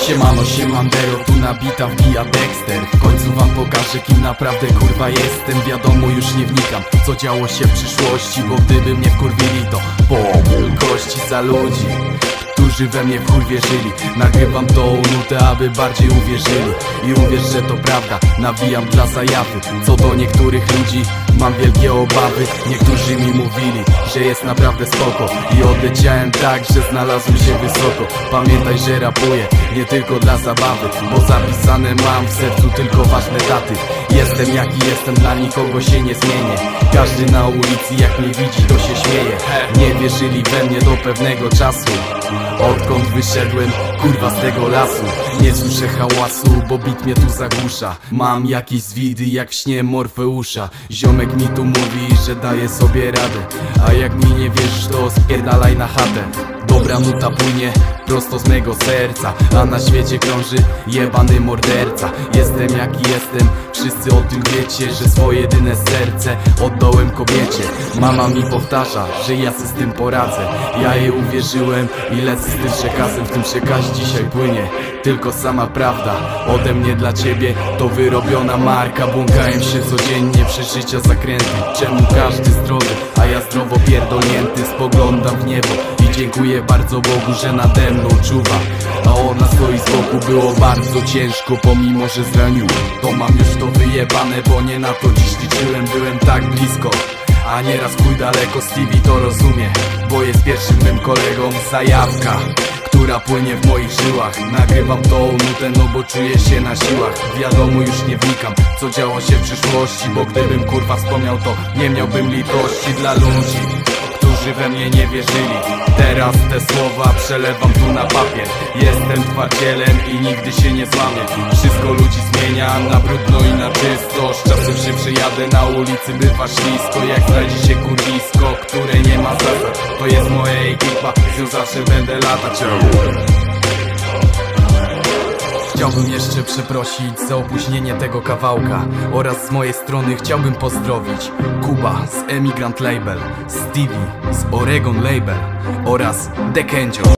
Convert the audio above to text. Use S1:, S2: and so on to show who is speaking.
S1: Siemano, siemandero, tu nabita wbija Dexter. W końcu wam pokażę, kim naprawdę kurwa jestem. Wiadomo, już nie wnikam, co działo się w przyszłości, bo gdyby mnie wkurwili, to kości za ludzi, którzy we mnie w chuj wierzyli. Nagrywam tą nutę, aby bardziej uwierzyli. I uwierz, że to prawda, nawijam dla zajawy. Co do niektórych ludzi, mam wielkie obawy. Niektórzy mi mówili, że jest naprawdę spoko, i odleciałem tak, że znalazłem się wysoko. Pamiętaj, że rapuję nie tylko dla zabawy, bo zapisane mam w sercu tylko ważne daty. Jestem jaki jestem, dla nikogo się nie zmienię. Każdy na ulicy jak mnie widzi, to się śmieje. Nie wierzyli we mnie do pewnego czasu, odkąd wyszedłem, kurwa, z tego lasu. Nie słyszę hałasu, bo bit mnie tu zagłusza. Mam jakieś zwidy jak w śnie Morfeusza. Ziomek mi tu mówi, że daje sobie radę, a jak mi nie wierzysz, to spierdalaj na chatę. Dobra nuta płynie prosto z mego serca, a na świecie krąży jebany morderca. Jestem jaki jestem, wszyscy o tym wiecie, że swoje jedyne serce oddałem kobiecie. Mama mi powtarza, że ja se z tym poradzę. Ja jej uwierzyłem i lecę z tym przekazem. W tym przekazie dzisiaj płynie tylko sama prawda. Ode mnie dla ciebie to wyrobiona marka. Błąkałem się codziennie przez życia zakręty. Czemu każdy zdrowy, a ja zdrowo pierdolnięty? Spoglądam w niebo i dziękuję bardzo Bogu, że nade mną czuwa, a ona stoi z boku. Było bardzo ciężko, pomimo że zranił, to mam już to wyjebane, bo nie na to dziś liczyłem. Byłem tak blisko, a nieraz chuj daleko. Stevie to rozumie, bo jest pierwszym mym kolegą. Zajawka, która płynie w moich żyłach. Nagrywam tą nutę, no bo czuję się na siłach. Wiadomo, już nie wnikam, co działo się w przyszłości, bo gdybym kurwa wspomniał, to nie miałbym litości dla ludzi, którzy we mnie nie wierzyli. Teraz te słowa przelewam tu na papier. Jestem twardzielem i nigdy się nie złamię. Wszystko ludzi zmienia na brudno i na czysto. Z czasem się przyjadę, na ulicy bywa ślisko. Jak znajdzie się kurwisko, które nie ma zasad, to jest moja ekipa, z nią zawsze będę latać. Chciałbym jeszcze przeprosić za opóźnienie tego kawałka, oraz z mojej strony chciałbym pozdrowić Kuba z Emigrant Label, Stevie z Oregon Label oraz Dekenzio.